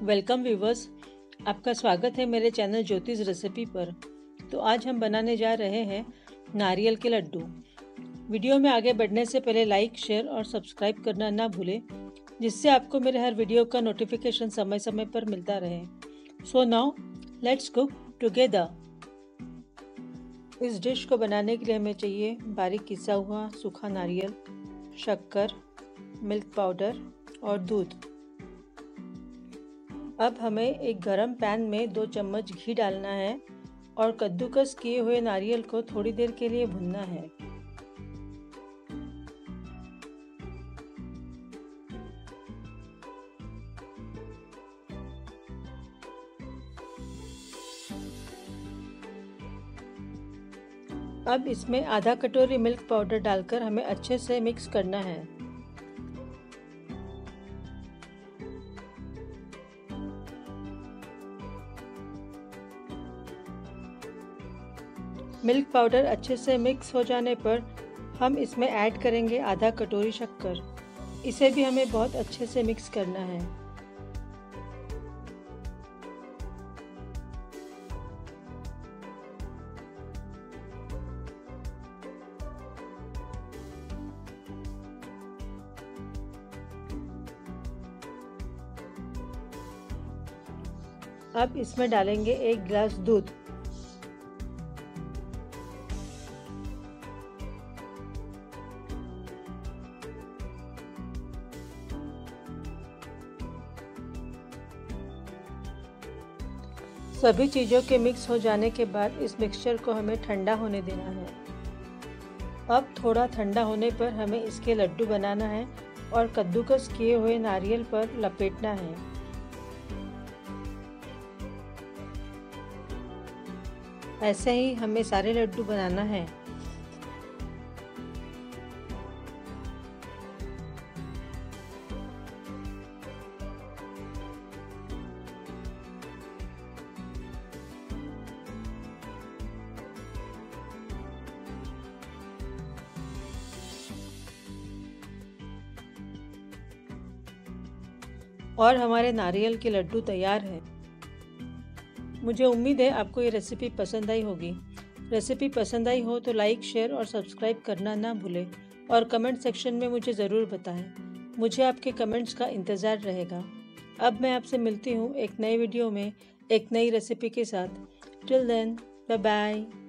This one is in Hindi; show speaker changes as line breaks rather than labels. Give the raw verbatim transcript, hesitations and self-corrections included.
वेलकम व्यूवर्स, आपका स्वागत है मेरे चैनल ज्योतिष रेसिपी पर। तो आज हम बनाने जा रहे हैं नारियल के लड्डू। वीडियो में आगे बढ़ने से पहले लाइक, शेयर और सब्सक्राइब करना ना भूलें, जिससे आपको मेरे हर वीडियो का नोटिफिकेशन समय समय पर मिलता रहे। So now let's cook together. इस डिश को बनाने के लिए हमें चाहिए बारीक किसा हुआ सूखा नारियल, शक्कर, मिल्क पाउडर और दूध। अब हमें एक गरम पैन में दो चम्मच घी डालना है और कद्दूकस किए हुए नारियल को थोड़ी देर के लिए भूनना है। अब इसमें आधा कटोरी मिल्क पाउडर डालकर हमें अच्छे से मिक्स करना है। मिल्क पाउडर अच्छे से मिक्स हो जाने पर हम इसमें ऐड करेंगे आधा कटोरी शक्कर। इसे भी हमें बहुत अच्छे से मिक्स करना है। अब इसमें डालेंगे एक गिलास दूध। सभी चीज़ों के मिक्स हो जाने के बाद इस मिक्सचर को हमें ठंडा होने देना है। अब थोड़ा ठंडा होने पर हमें इसके लड्डू बनाना है और कद्दूकस किए हुए नारियल पर लपेटना है। ऐसे ही हमें सारे लड्डू बनाना है। और हमारे नारियल के लड्डू तैयार हैं। मुझे उम्मीद है आपको ये रेसिपी पसंद आई होगी। रेसिपी पसंद आई हो तो लाइक, शेयर और सब्सक्राइब करना ना भूलें और कमेंट सेक्शन में मुझे ज़रूर बताएं। मुझे आपके कमेंट्स का इंतज़ार रहेगा। अब मैं आपसे मिलती हूँ एक नए वीडियो में एक नई रेसिपी के साथ। Till then, bye bye.